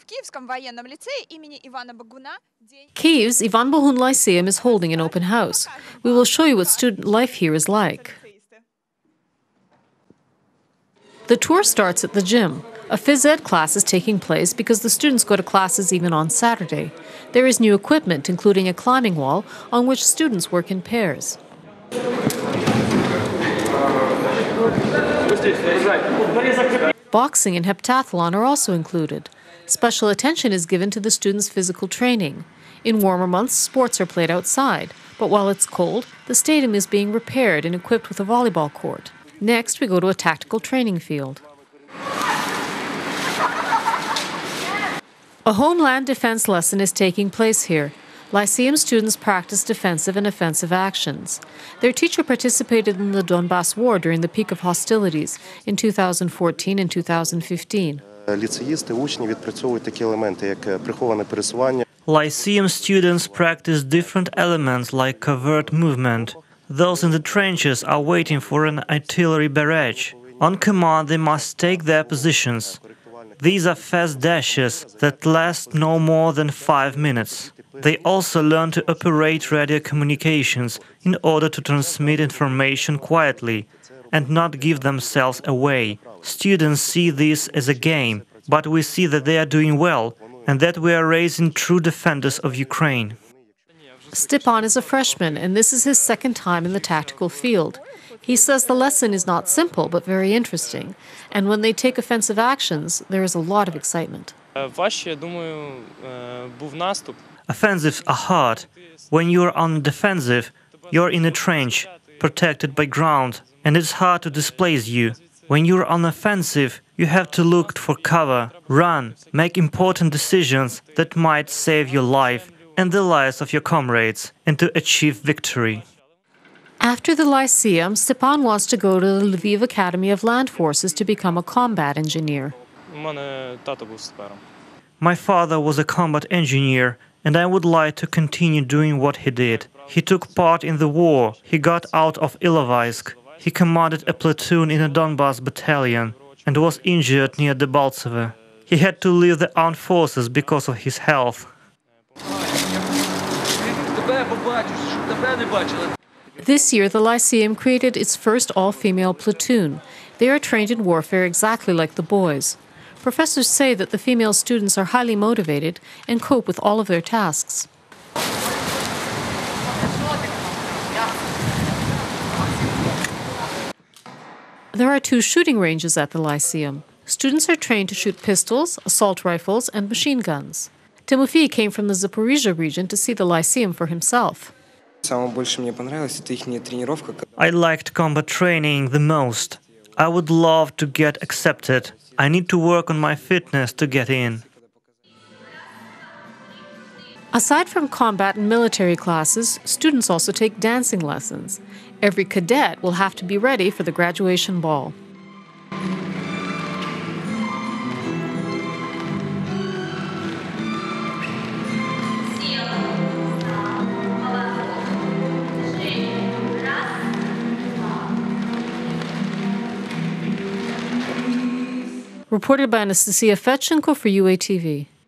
Kyiv's Ivan Bohun Lyceum is holding an open house. We will show you what student life here is like. The tour starts at the gym. A phys ed class is taking place because the students go to classes even on Saturday. There is new equipment, including a climbing wall, on which students work in pairs. Boxing and heptathlon are also included. Special attention is given to the students' physical training. In warmer months, sports are played outside, but while it's cold, the stadium is being repaired and equipped with a volleyball court. Next, we go to a tactical training field. A homeland defense lesson is taking place here. Lyceum students practice defensive and offensive actions. Their teacher participated in the Donbass War during the peak of hostilities in 2014 and 2015. Lyceum students practice different elements like covert movement. Those in the trenches are waiting for an artillery barrage. On command, they must take their positions. These are fast dashes that last no more than 5 minutes. They also learn to operate radio communications in order to transmit information quietly and not give themselves away. Students see this as a game, but we see that they are doing well and that we are raising true defenders of Ukraine. Stepan is a freshman, and this is his second time in the tactical field. He says the lesson is not simple, but very interesting. And when they take offensive actions, there is a lot of excitement. Offensives are hard. When you're on the defensive, you're in a trench, protected by ground, and it's hard to displace you. When you're on offensive, you have to look for cover, run, make important decisions that might save your life and the lives of your comrades, and to achieve victory. After the Lyceum, Stepan wants to go to the Lviv Academy of Land Forces to become a combat engineer. My father was a combat engineer, and I would like to continue doing what he did. He took part in the war. He got out of Ilovaisk. He commanded a platoon in a Donbass battalion and was injured near Debaltseve. He had to leave the armed forces because of his health. This year, the Lyceum created its first all-female platoon. They are trained in warfare exactly like the boys. Professors say that the female students are highly motivated and cope with all of their tasks. There are 2 shooting ranges at the Lyceum. Students are trained to shoot pistols, assault rifles, and machine guns. Timofey came from the Zaporizhzhia region to see the Lyceum for himself. I liked combat training the most. I would love to get accepted. I need to work on my fitness to get in. Aside from combat and military classes, students also take dancing lessons. Every cadet will have to be ready for the graduation ball. Reported by Anastasia Fetchenko for UATV.